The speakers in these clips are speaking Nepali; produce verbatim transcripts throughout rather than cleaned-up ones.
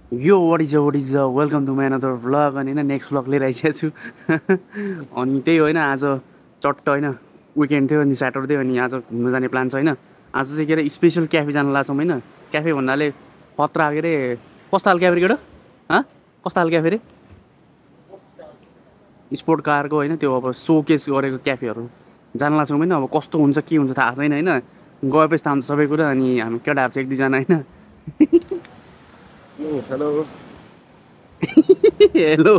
यो what is what is welcome to my another vlog अनि हैन नेक्स्ट vlog लिएर आइसकेको छु अनि त्यही होइन आज चट्ट होइन विकेन्ड थियो अनि स्याटरडे अनि आज घुम्न जाने प्लान छ होइन आज चाहिँ के अरे स्पेसल क्याफे जान लाग्छौँ होइन क्याफे भन्नाले खतरा के अरे कस्तो खालको क्याफे केटो हँ कस्तो खालको क्याफे रे स्पोर्ट कारको होइन त्यो अब सोकेस गरेको क्याफेहरू जान लाग्छौँ होइन अब कस्तो हुन्छ के हुन्छ थाहा छैन होइन गएपछि थाहा हुन्छ सबै कुरा अनि हामी केटाहरू चाहिँ एक दुईजना होइन हेलो हेलो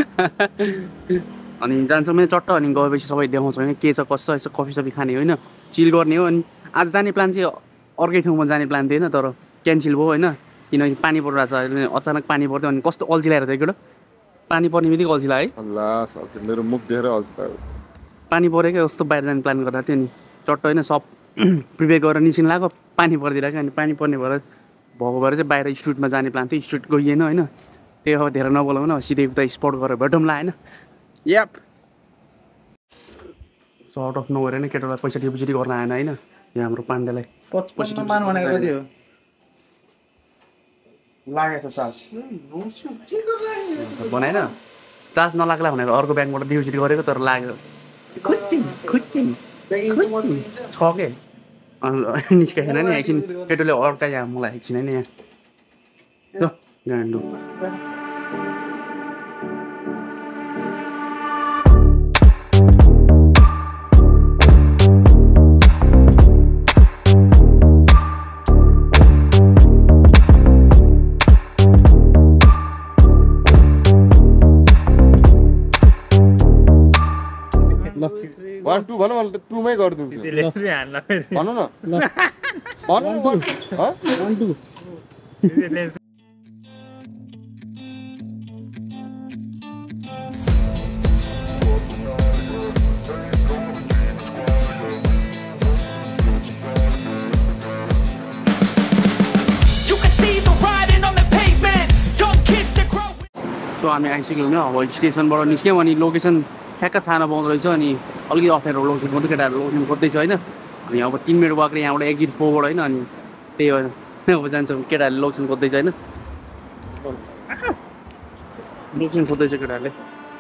अनि जान्छौँ मैले चट्ट अनि गएपछि सबै देखाउँछौँ होइन के छ कसो यसो कफी सफी खाने होइन चिल गर्ने हो अनि आज जाने प्लान चाहिँ अर्कै ठाउँमा जाने प्लान थिएन तर क्यान्सल भयो होइन किनकि पानी परिरहेको छ अचानक पानी पर्थ्यो अनि कस्तो अल्छी लागेको थियो केटो पानी पर्ने बित्तिकै अल्छी लाग्यो है मेरो मुख देखेर अल्छी लाग्यो पानी परेकै कस्तो बाहिर जाने प्लान गरेर थियो नि चट्ट होइन सब प्रिपेयर गरेर निस्किनु लाग्यो पानी परिदिरहेको अनि पानी पर्ने भएर भएको भएर चाहिँ बाहिर स्ट्रिटमा जाने प्लान थियो स्ट्रिट गइएन होइन त्यही अब धेरै नबोलाउन सिधै उता स्पट गरेर भेटौँला होइन याप सो आउट अफ नोवेयर होइन केटालाई पैसा डिपोजिट गर्न आएन होइन यहाँ हाम्रो पाण्डेलाई बनाएन चार्ज नलाग्ला भनेर अर्को ब्याङ्कबाट डिपोजिट गरेको तर लाग्यो खुच्चिङ खुच्चिङ छ के निस्केन नि एकछिन केटोले अर्का यहाँ मलाई एकछिन होइन यहाँ गान्डु वान टू भनौँ अहिले टूमै गरिदिन्छु भनौँ न सो हामी आइसक्यौँ होइन अब स्टेसनबाट निस्क्यौँ अनि लोकेसन ठ्याक्क थाहा नपाउँदो रहेछ अनि अलिकति अप्ठ्यारो लोकेसन खोज्दै केटाहरू लोकेसन खोज्दैछ होइन अनि अब तिन मिनट वाक्रे यहाँबाट एक्जिट फोरबाट होइन अनि त्यही होइन अब जान्छौँ केटाहरूले लोकेसन खोज्दैछ होइन लोकेसन खोज्दैछ केटाहरूले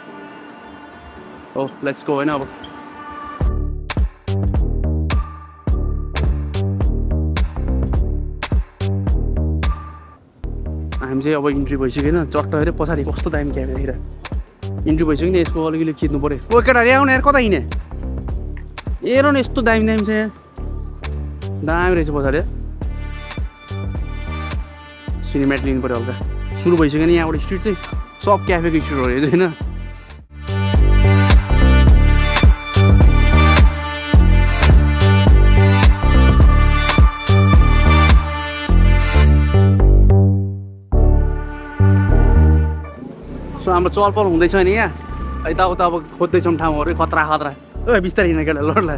हो लेट्स गो होइन अब हामी चाहिँ अब इन्ट्री भइसक्यो होइन चट्ट हेऱ्यो पछाडि कस्तो दामी क्याफे देखिर इन्ट्री भइसक्यो नि यसको अलिकति खिच्नु पऱ्यो ओ केटाहरू आउने यार कता हिँडे हेर न यस्तो दामी दामी छ यहाँ दामी रहेछ पछाडि सिनेमेट लिनु पऱ्यो हल्का सुरु भइसक्यो नि यहाँबाट स्ट्रिट चाहिँ सब क्याफेको स्ट्रिटहरू हेर्छ होइन सो हाम्रो चलपल हुँदैछ नि यहाँ यताउता अब खोज्दैछौँ ठाउँहरू खतरा खतरा ओ बिस्तारै हिँड्ने केटा लडलाई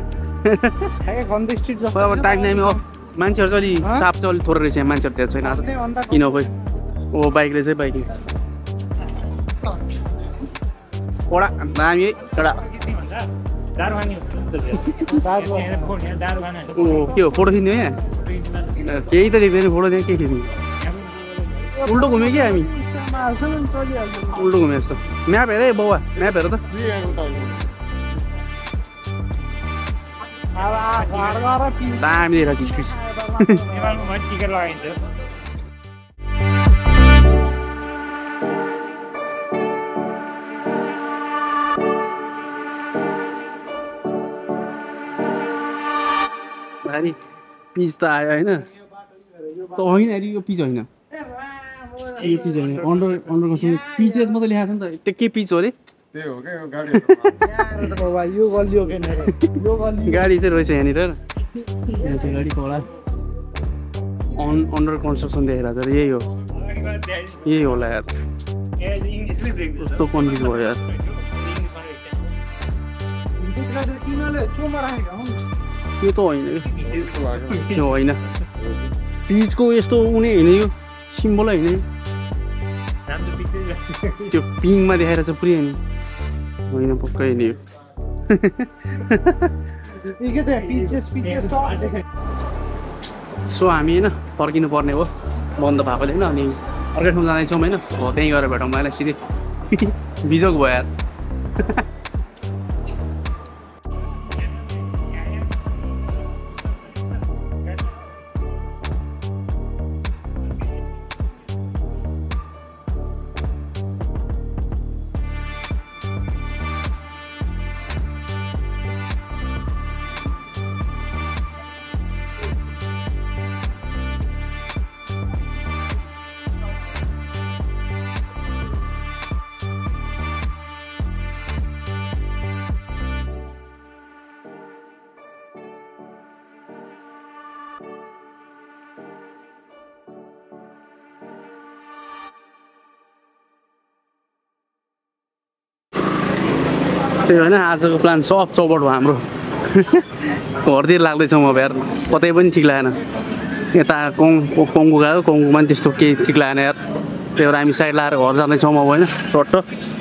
अब टाइम टाइम अब मान्छेहरू चाहिँ अलिक साफ चाहिँ अलिक थोरै रहेछ यहाँ मान्छेहरू त्यहाँ छैन आज किन खोइ ओ बाइकले चाहिँ बाइक ओडा दामी है एउटा ओ के हो फोटो खिच्ने यहाँ केही त देख्दैन फोटो त्यहाँ के खिच्ने उल्टो घुम्यो कि हामी उल्टो घुमे जस्तो म्याप हेर है बाउ म्याप हेर त दामी देखेर स्ट्रिट भारी पिच त आयो होइन त होइन अरे यो पिच होइन यो पिच होइन अन्डर अन्डर कन्स्ट्रक्सन पिचेस मात्रै लेखाएको छ नि त त्यो के पिच हो अरे त्यही हो क्या गाडी यो गल्ली हो यो गल्ली गाडी चाहिँ रहेछ यहाँनिर यहाँ चाहिँ गाडीको होला अन अन्डर कन्स्ट्रक्सन देखेर चाहिँ यही हो यही होला यार कस्तो कन्फ्युज भयो यार त्यो त होइन त्यो होइन पिचको यस्तो उनी होइन यो सिम्बल होइन त्यो पिङमा देखाएर चाहिँ पुरै होइन पक्कै होइन यो सो हामी होइन फर्किनु पर्ने हो बन्द भएकोले होइन अनि अर्कै ठाउँ जाँदैछौँ होइन हो त्यहीँ गएर भेटौँ मलाई सिधै बिजोग भयो यार त्यही होइन आजको प्लान सब चौपट भयो हाम्रो घरतिर लाग्दैछौँ अब यार कतै पनि ठिक लागेन यता कङ कङ्गु गयो कङ्गुमा पनि त्यस्तो केही ठिक लागेन यार त्यही भएर हामी साइड लाएर घर जाँदैछौँ अब होइन चट्ट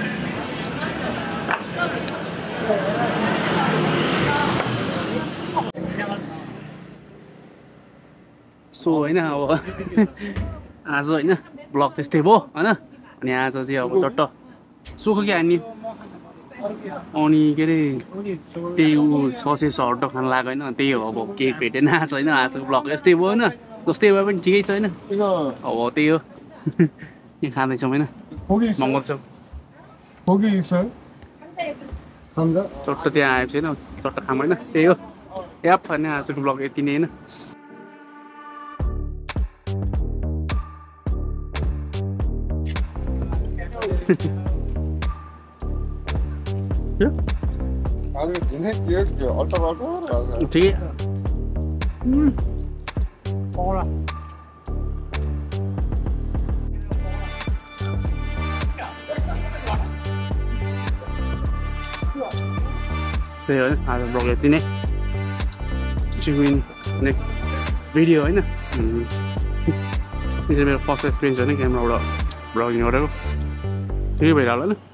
सो होइन अब आज होइन ब्लग त्यस्तै भयो होइन अनि आज चाहिँ अब चट्ट सुख के हान्ने अनि के अरे त्यही ऊ ससेस हट खान लाग्यो होइन त्यही हो अब केही भेटेन आज होइन आजको ब्लग यस्तै भयो होइन जस्तै भए पनि ठिकै छ होइन अब त्यही हो यहाँ खाँदैछौँ होइन मङ्गलछौँ चट्ट त्यहाँ आएपछि होइन चट्ट खाम होइन त्यही हो एप होइन आजको ब्लग यति नै होइन ठिकै त्यही हो आज ब्लग यति नै नेक्स्ट भिडियो होइन मेरो फर्स्ट एक्सपिरियन्स होइन क्यामेराबाट ब्लगिङ गरेको ठिकै भइरहला होइन